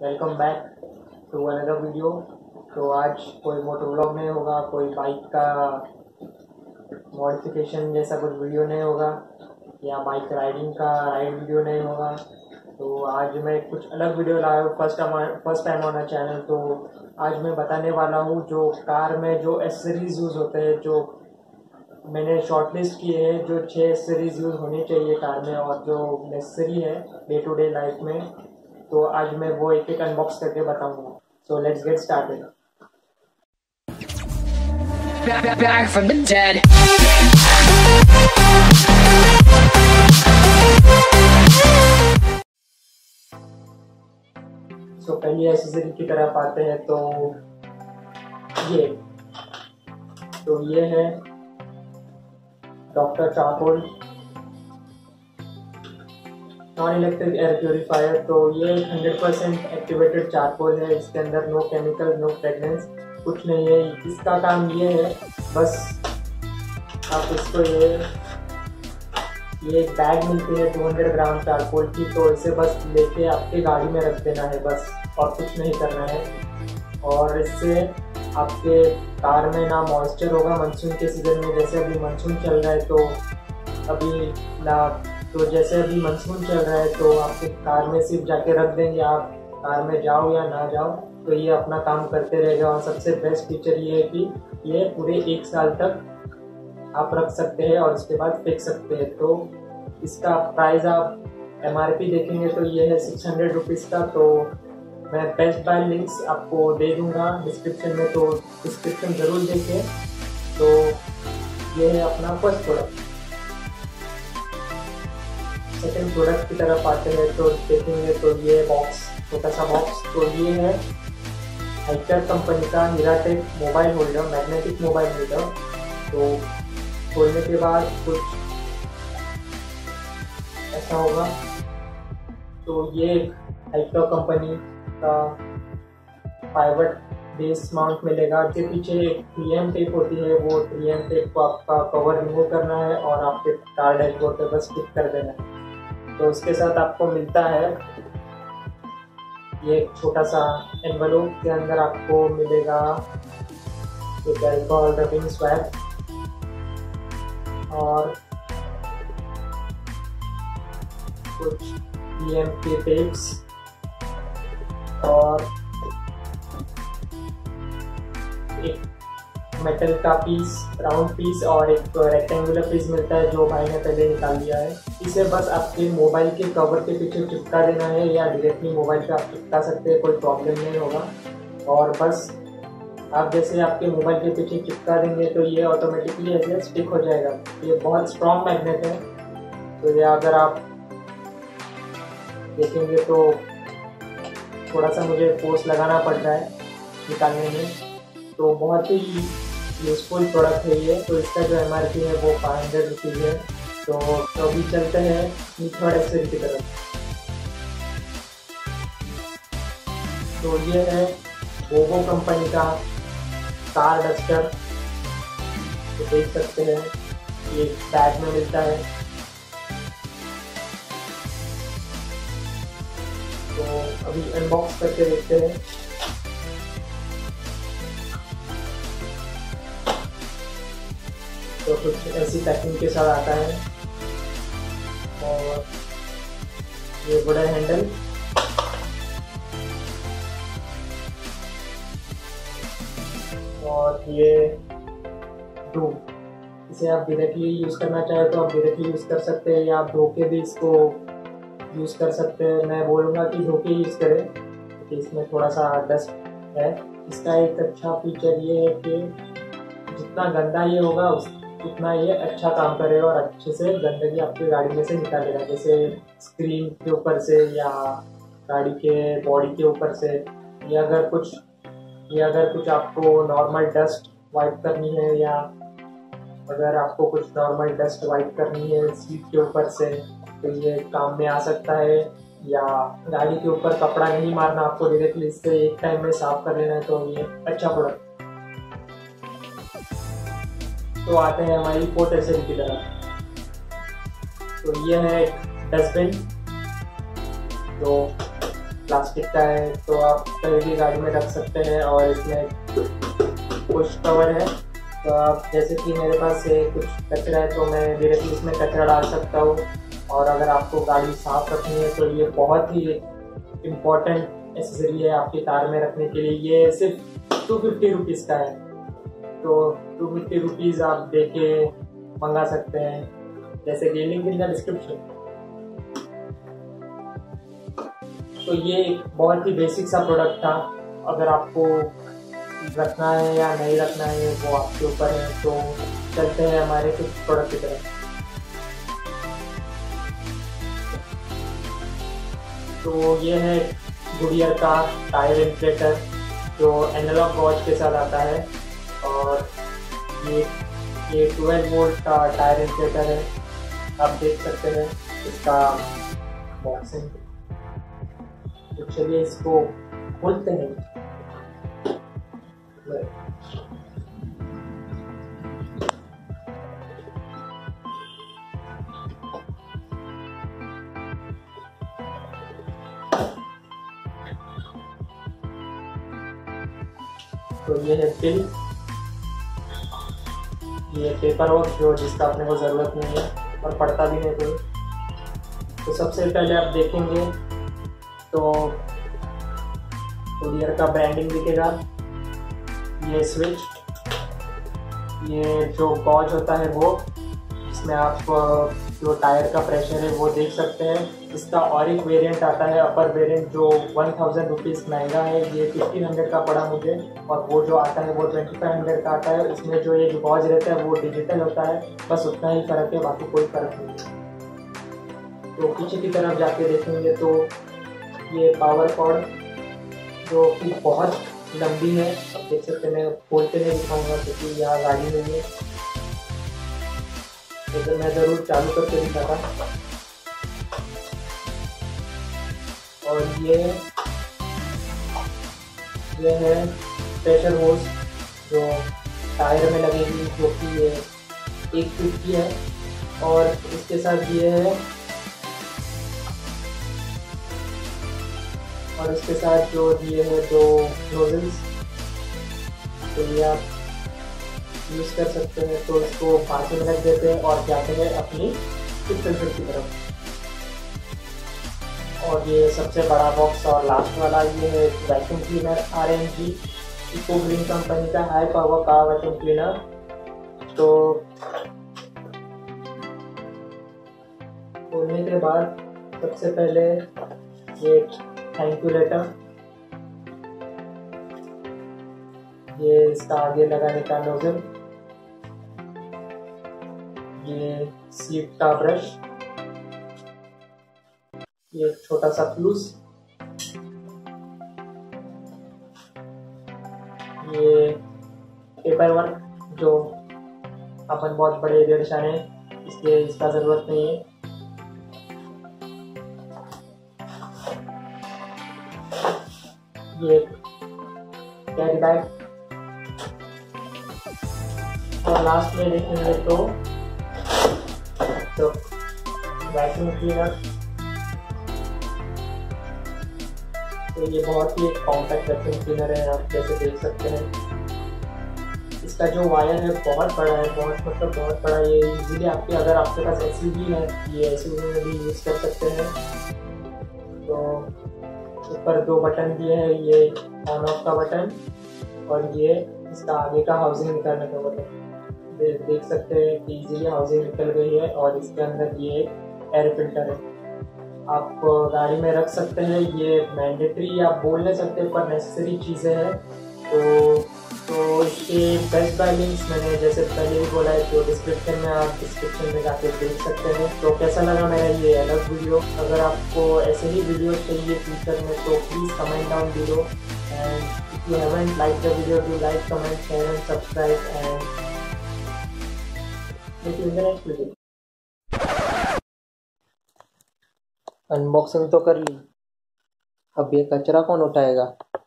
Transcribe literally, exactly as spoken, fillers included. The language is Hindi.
Welcome back to another video. तो आज कोई मोटर व्लॉग नहीं होगा, कोई बाइक का मॉडिफिकेशन जैसा कुछ वीडियो नहीं होगा या बाइक राइडिंग का राइड वीडियो नहीं होगा। तो आज मैं कुछ अलग वीडियो लाया हूँ first time first time on channel. तो आज मैं बताने वाला हूँ जो कार में जो एसेसरीज यूज़ होते हैं, जो मैंने शॉर्टलिस्ट किए हैं, जो छः एसेसरीज यूज़ होनी चाहिए कार में और जो नेसेसरी है डे टू डे लाइफ में। तो आज मैं वो एक एक अनबॉक्स करके बताऊंगा। So let's get started. Back, back from the dead. So पहली एसेसरी की तरफ आते हैं। तो ये तो ये है doctor charcoal non electric air purifier. तो ये हंड्रेड परसेंट एक्टिवेटेड चारकोल है। इसके अंदर नो केमिकल, नो फ्रेगनेंस, कुछ नहीं है। इसका काम ये है, बस आप इसको ये ये एक बैग मिलती है दो सौ ग्राम चारकोल की। तो इसे बस लेके आपके गाड़ी में रख देना है बस, और कुछ नहीं करना है। और इससे आपके कार में ना मॉइस्चर होगा मानसून के सीज़न में। जैसे अभी मानसून चल रहा है तो अभी ना तो जैसे अभी मानसून चल रहा है तो आपके कार में सिर्फ जाके रख देंगे, आप कार में जाओ या ना जाओ तो ये अपना काम करते रहेगा। और सबसे बेस्ट फीचर ये है कि ये पूरे एक साल तक आप रख सकते हैं और उसके बाद फेंक सकते हैं। तो इसका प्राइस आप एम आर पी देखेंगे तो ये है सिक्स हंड्रेड रुपीज़ का। तो मैं बेस्ट बाय लिंक्स आपको दे दूंगा डिस्क्रिप्शन में, तो डिस्क्रिप्शन ज़रूर देखिए। तो ये है अपना फर्स्ट प्रोडक्ट। सेकेंड प्रोडक्ट की तरफ आते हैं तो देखेंगे तो ये बॉक्स, छोटा सा बॉक्स। तो ये है हाइकर कंपनी का हीराटेक mobile holder, magnetic mobile holder. तो खोलने के बाद कुछ ऐसा होगा। तो ये हाइकर कंपनी का पाइवट बेस माउंट मिलेगा। इसके पीछे एक थ्री एम टेप होती है, वो थ्री एम टेप को आपका कवर रिमूव करना है और आपके कार डैशबोर्ड पे बस फिट कर देना है। तो उसके साथ आपको मिलता है ये छोटा सा एनवलप के अंदर आपको मिलेगा एक अल्कोहल रबिंग स्वैप और कुछ पी एम के टेप्स और एक मेटल का पीस, राउंड पीस और एक रेक्टेंगुलर पीस मिलता है जो भाई ने पहले निकाल लिया है। इसे बस आपके मोबाइल के कवर के पीछे चिपका देना है या डायरेक्टली मोबाइल पे आप चिपका सकते हैं, कोई प्रॉब्लम नहीं होगा। और बस आप जैसे आपके मोबाइल के पीछे चिपका देंगे तो ये ऑटोमेटिकली ऐसे स्टिक हो जाएगा। ये बहुत स्ट्रॉन्ग मैग्नेट है। तो ये अगर आप देखेंगे तो थोड़ा सा मुझे फोर्स लगाना पड़ रहा है निकालने में। तो बहुत ही यूजफुल प्रोडक्ट है ये। तो इसका जो एम आर पी है वो फाइव हंड्रेड रुपीज़ है। तो अभी चलते हैं थर्ड एक्सेसरी की तरफ। तो ये है वोवो कंपनी का कार डस्टर। तो देख सकते हैं ये बैग में मिलता है। तो अभी अनबॉक्स करके देखते हैं। तो कुछ ऐसी पैकिंग के साथ आता है और ये वुडन हैंडल और ये धो। इसे आप डायरेक्टली यूज़ करना चाहे तो आप डायरेक्टली यूज़ कर सकते हैं या आप धो के भी इसको यूज़ कर सकते हैं। मैं बोलूँगा कि धो के यूज़ करें क्योंकि इसमें थोड़ा सा डस्ट है। इसका एक अच्छा फीचर ये है कि जितना गंदा ये होगा उतना ये अच्छा काम करेगा और अच्छे से गंदगी आपकी गाड़ी में से निकालेगा। जैसे स्क्रीन के ऊपर से या गाड़ी के बॉडी के ऊपर से, ये अगर कुछ ये अगर कुछ आपको नॉर्मल डस्ट वाइप करनी है या अगर आपको कुछ नॉर्मल डस्ट वाइप करनी है सीट के ऊपर से तो ये काम में आ सकता है। या गाड़ी के ऊपर कपड़ा नहीं मारना, आपको डायरेक्टली इससे एक टाइम में साफ कर लेना है। तो ये अच्छा प्रोडक्ट। तो आते हैं हमारी फोर्थ एसेसरी की तरफ। तो ये है एक डस्टबिन। तो प्लास्टिक का है, तो आप कहीं भी गाड़ी में रख सकते हैं। और इसमें पुश कवर है, तो आप जैसे कि मेरे पास से कुछ कचरा है तो मैं डायरेक्टली इसमें कचरा डाल सकता हूँ। और अगर आपको गाड़ी साफ रखनी है तो ये बहुत ही इम्पोर्टेंट एसेसरी है आपकी कार में रखने के लिए। ये सिर्फ टू फिफ्टी रुपीज़ का है, तो टू फिफ्टी रुपीज़ आप दे के मंगा सकते हैं, जैसे कि लिंक इन द डिस्क्रिप्शन। तो ये एक बहुत ही बेसिक सा प्रोडक्ट था। अगर आपको रखना है या नहीं रखना है वो आपके ऊपर है। तो चलते हैं हमारे कुछ प्रोडक्ट की तरफ। तो ये है गुडियर का टायर इन्फ्लेटर, जो एनालॉग वॉच के साथ आता है। और ये ये ट्वेल्व वोल्ट का टायर इन्फ्लेटर है, आप देख सकते हैं इसका बॉक्सिंग। तो चलिए इसको खोलते हैं। तो ये है पिन, ये पेपर वर्क जो जिसका अपने को ज़रूरत नहीं है और पढ़ता भी नहीं कोई। तो सबसे पहले आप देखेंगे तो गुडियर का ब्रांडिंग दिखेगा, ये स्विच, ये जो गॉज होता है वो, इसमें आप जो टायर का प्रेशर है वो देख सकते हैं। इसका और एक वेरिएंट आता है, अपर वेरिएंट, जो वन थाउजेंड रुपीज़ महंगा है, ये फिफ्टीन हंड्रेड का पड़ा मुझे। और वो जो आता है वो ट्वेंटी फाइव हंड्रेड का आता है। इसमें जो ये जो गॉज रहता है वो डिजिटल होता है, बस उतना ही फ़र्क है, बाकी कोई फ़र्क नहीं है। तो पीछे की तरफ जाके देखेंगे तो ये पावर कॉर्ड जो कि बहुत लंबी है, आप देख सकते हैं। मैं खोल के नहीं दिखाऊंगा क्योंकि यहाँ गाड़ी नहीं है, तो मैं ज़रूर चालू करके दिखाता। और ये ये है प्रेशर होस जो टायर में लगेगी, जो कि ये एक फीट की है। और इसके साथ ये है, और इसके साथ जो दिए हैं दो नोजल्स, तो ये आप यूज़ कर सकते हैं। तो इसको पास में रख देते हैं और जाते हैं अपनी फिल्टर की तरफ। और ये सबसे बड़ा बॉक्स और लास्ट वाला ये है vacuum cleaner, R M G eco green company का हाई पावर का वैक्यूम क्लीनर। तो खोलने के बाद सबसे पहले ये थैंक यू लेटर, ये इसका आगे लगाने का नोजल, ये सीट का ब्रश, ये एक छोटा सा फ्लूस, ये पेपर वर्क जो अपन बहुत बड़े डेढ़शान है इसलिए इसका ज़रूरत नहीं है। ये कैरी बैग, और लास्ट में देखेंगे तो तो वैक्यूम क्लीनर। तो ये बहुत ही एक कॉम्पैक्ट वैक्यूम क्लीनर है, आप जैसे देख सकते हैं। इसका जो वायर है बहुत बड़ा है, बहुत मतलब बहुत बड़ा। ये इजीली आपके, अगर आपके पास एसयूवी है, ये एसयूवी में भी यूज़ कर सकते हैं। तो ऊपर दो बटन दिए हैं, ये ऑन ऑफ का बटन और ये इसका आगे का हाउसिंग निकालने का बटन। दे, देख सकते हैं कि इजीली हाउसिंग निकल गई है। और इसके अंदर ये एयर फिल्टर है, आप गाड़ी में रख सकते हैं। ये मैंडेटरी आप बोल नहीं सकते पर नेसेसरी चीज़ें हैं। तो तो इसके बेस्ट बाय लिंक्स मैंने जैसे पहले भी बोला है, तो डिस्क्रिप्शन में आप डिस्क्रिप्शन में जाके देख सकते हैं। तो कैसा लगा मेरा ये अलग वीडियो? अगर आपको ऐसे ही वीडियो चाहिए फ्यूचर में तो please comment down below, and if you haven't like the video do like, comment, share and subscribe, and meet you in the next video. Unboxing तो कर ली, अब ये कचरा कौन उठाएगा?